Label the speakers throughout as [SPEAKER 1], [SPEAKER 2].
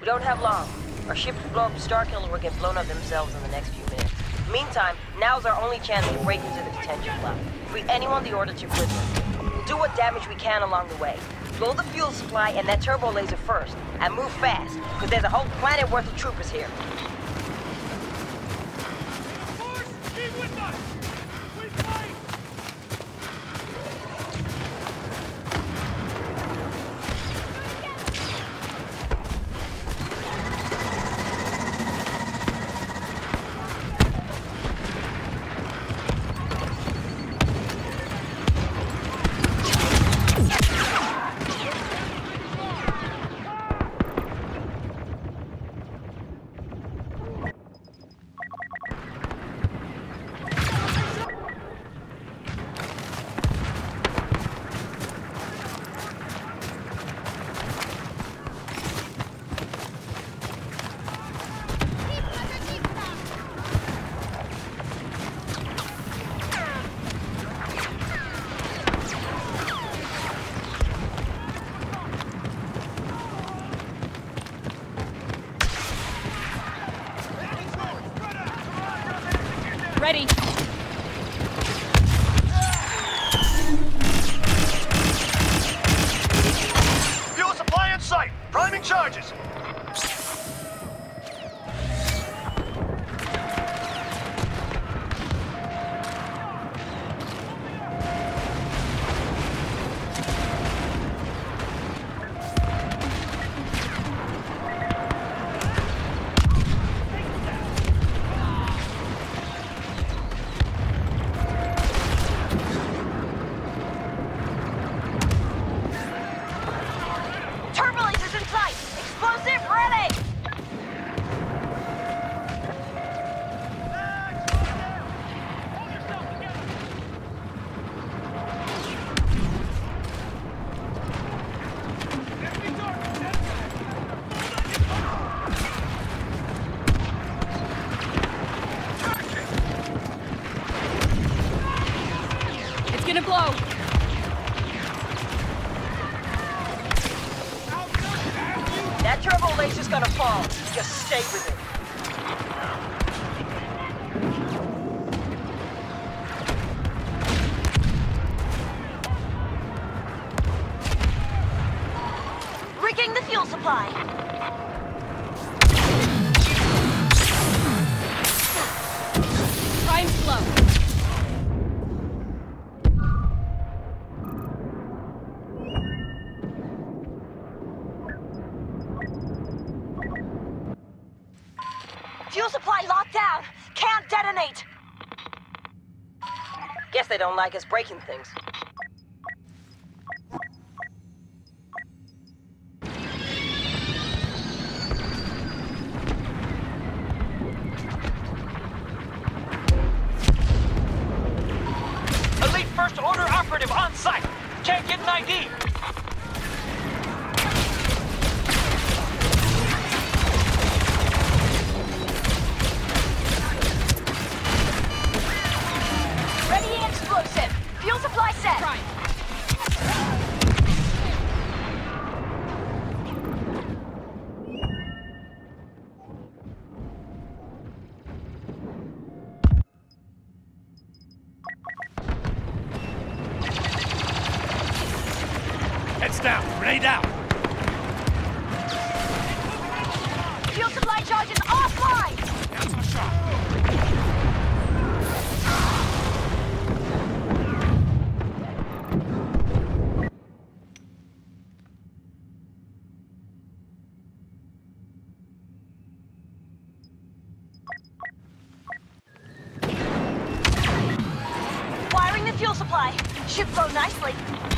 [SPEAKER 1] We don't have long. Our ships blow up Starkiller will get blown up themselves in the next few minutes. Meantime, now's our only chance to break into the detention cloud. Free anyone the Order took with us. We'll do what damage we can along the way. Blow the fuel supply and that turbo laser first, and move fast, because there's a whole planet worth of troopers here.
[SPEAKER 2] Ready.
[SPEAKER 3] Fuel supply in sight. Priming charges.
[SPEAKER 2] Gonna blow.
[SPEAKER 1] That turbo laser's gonna fall. Just stay with it.
[SPEAKER 4] Rigging the fuel supply.
[SPEAKER 2] Prime slow.
[SPEAKER 4] Fuel supply locked down. Can't detonate.
[SPEAKER 1] Guess they don't like us breaking things.
[SPEAKER 3] Elite First Order operative on site. Can't get an ID.
[SPEAKER 4] Ready explosive. Fuel supply set.
[SPEAKER 2] Prime.
[SPEAKER 3] Heads down. Grenade out.
[SPEAKER 4] Fuel supply charges offline.
[SPEAKER 3] That's a shot.
[SPEAKER 4] Wiring the fuel supply. Should flow nicely.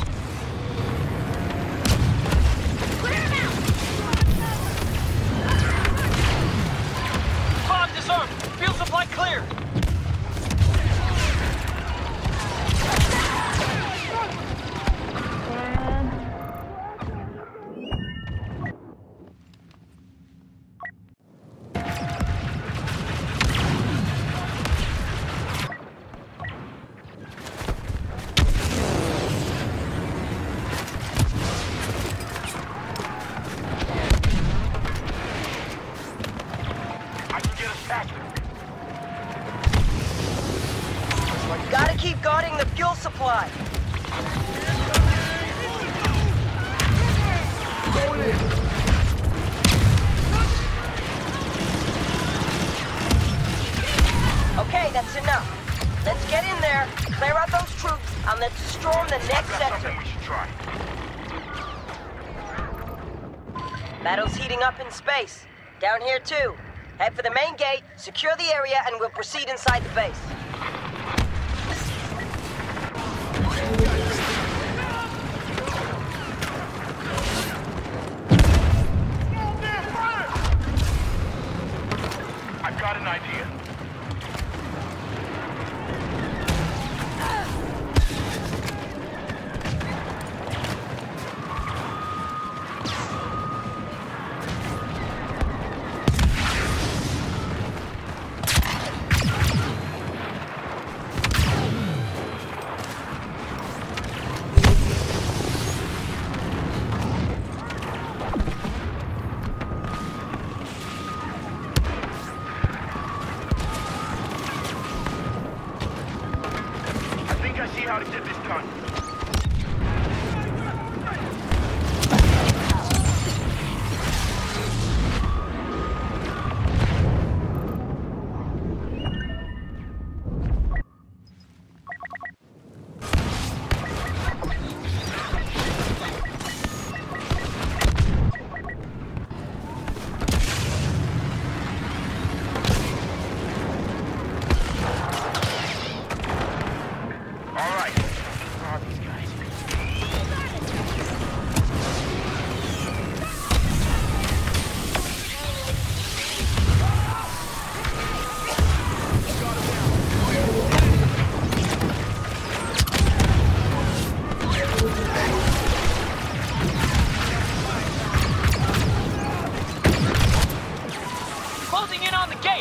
[SPEAKER 4] Clear him out!
[SPEAKER 3] Bomb disarmed. Fuel supply clear.
[SPEAKER 1] Battle's heating up in space. Down here too. Head for the main gate, secure the area, and we'll proceed inside the base.
[SPEAKER 5] I've got an idea. How to get this done.
[SPEAKER 3] Closing in on the gate!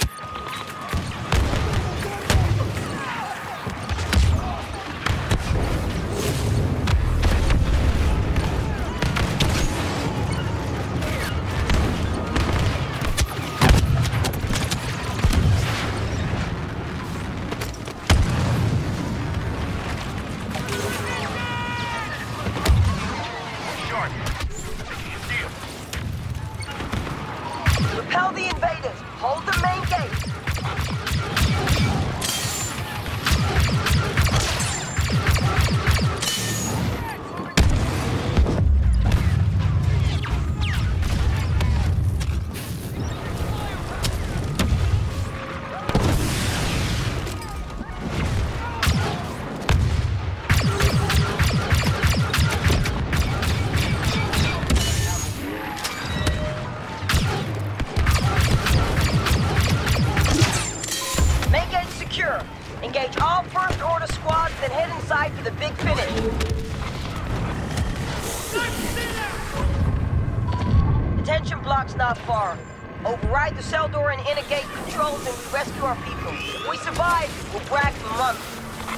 [SPEAKER 1] Repel the invaders. Hold the main gate. Engage all First Order squads, then head inside for the big finish. Detention block's not far. Override the cell door and enter gate controls and we rescue our people. If we survive, we'll brag for months.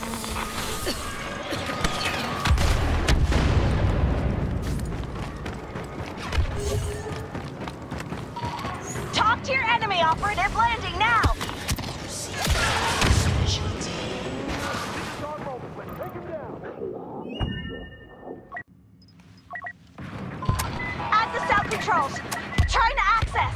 [SPEAKER 4] Top-tier enemy operative landing now! At the cell controls. Trying to access.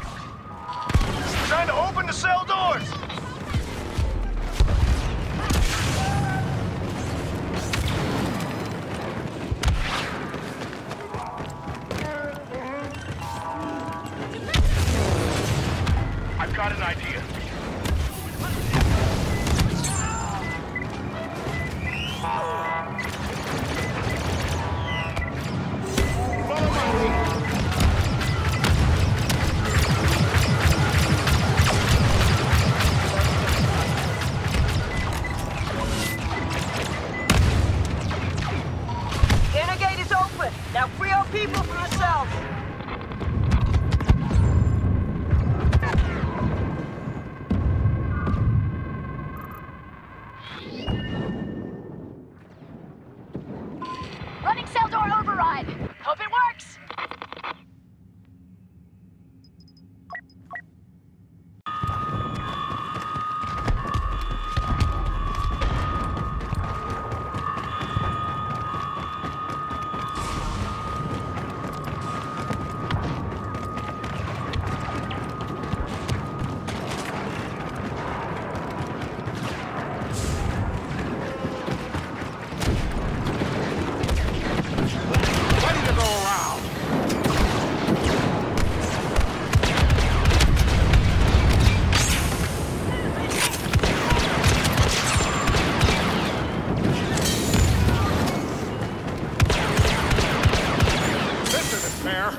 [SPEAKER 5] Time to open the cell doors!
[SPEAKER 4] ahead. Hope it works.
[SPEAKER 5] Ready to go around. This isn't fair.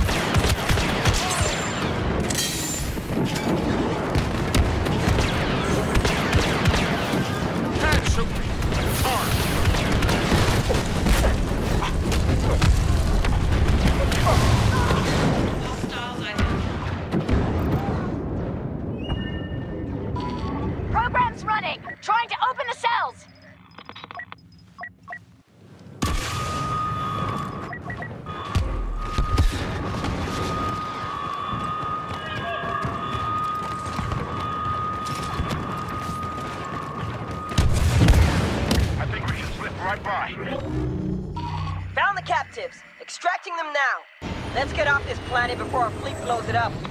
[SPEAKER 5] Can't shoot me. Hard.
[SPEAKER 4] Program's running. Trying to open the cells.
[SPEAKER 5] I think we can slip right by.
[SPEAKER 1] Found the captives. Extracting them now. Let's get off this planet before our fleet blows it up.